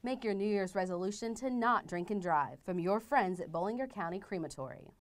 Make your New Year's resolution to not drink and drive. From your friends at Bollinger County Crematory.